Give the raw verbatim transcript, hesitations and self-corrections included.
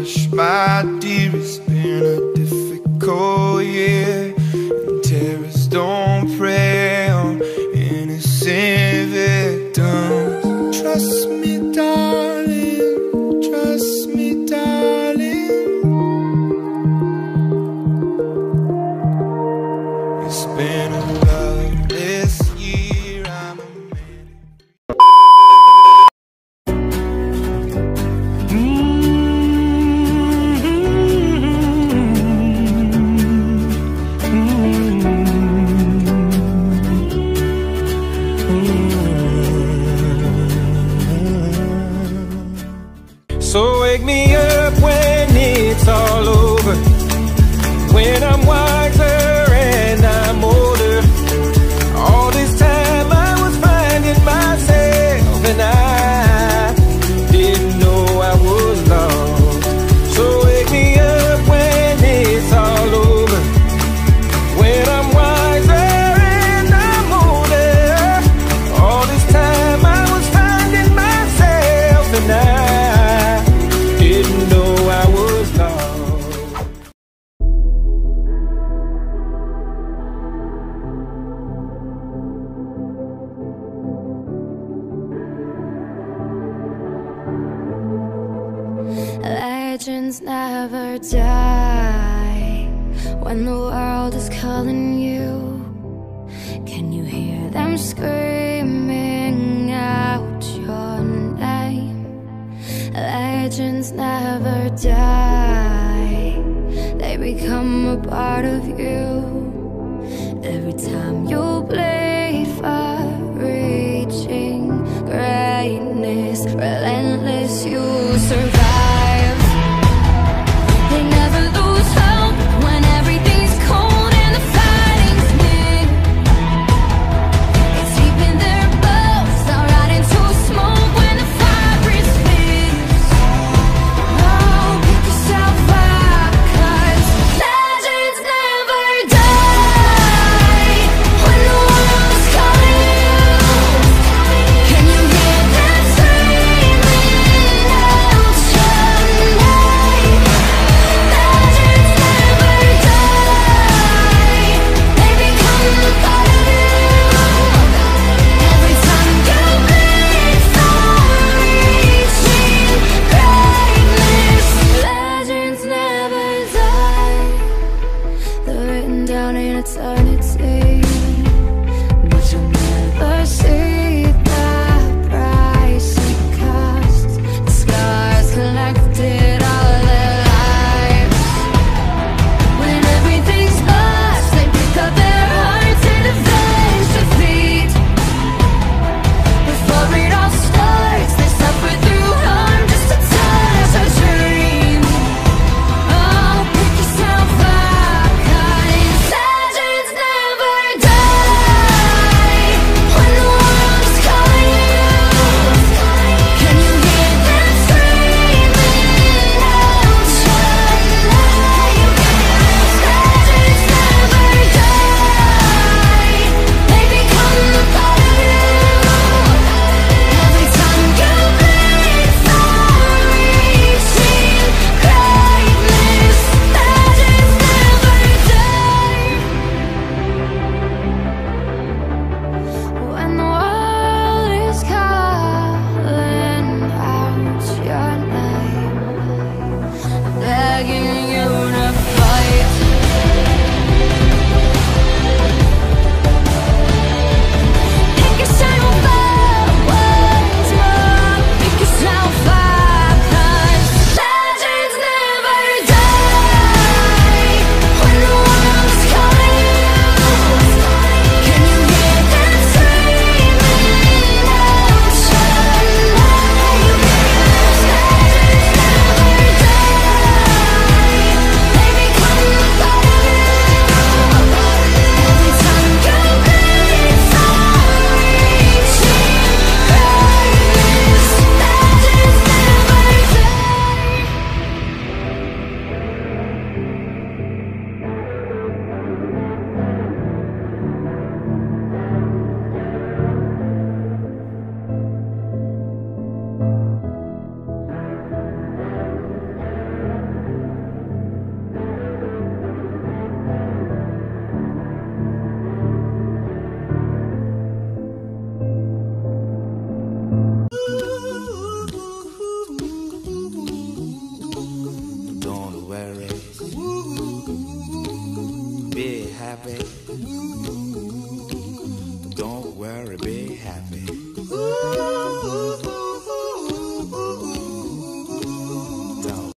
hush, my dear, it's been a difficult year, and terrorists don't prey on innocent victims. Trust me, darling, trust me, darling. It's been a loveless year, I'm a man. So wake me up when it's all over, when I'm wiser and I'm older. All this time I was finding myself, and I didn't know I was lost. So wake me up when it's all over, when I'm wiser and I'm older. All this time I was finding myself, and I Legends never die when the world is calling you. Can you hear them screaming out your name? Legends never die, they become a part of you. Every time you bleed for reaching greatness, relentless, you survive. Legends never die when the Caribbean.